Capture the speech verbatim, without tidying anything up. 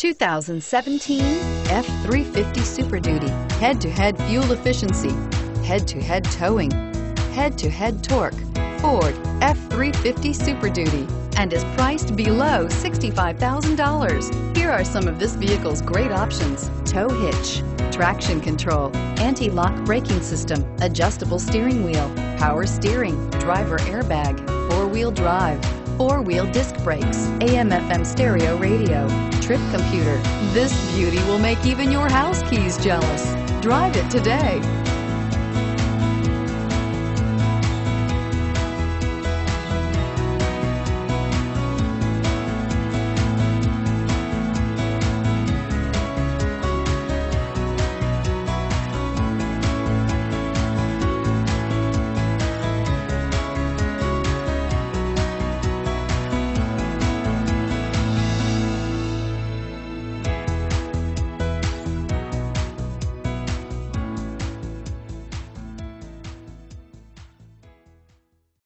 two thousand seventeen F three fifty Super Duty. Head-to-head fuel efficiency, head-to-head towing, head-to-head torque. Ford F three fifty Super Duty, and is priced below sixty-five thousand dollars. Here are some of this vehicle's great options: tow hitch, traction control, anti-lock braking system, adjustable steering wheel, power steering, driver airbag, four-wheel drive, four-wheel disc brakes, A M F M stereo radio, trip computer. This beauty will make even your house keys jealous. Drive it today.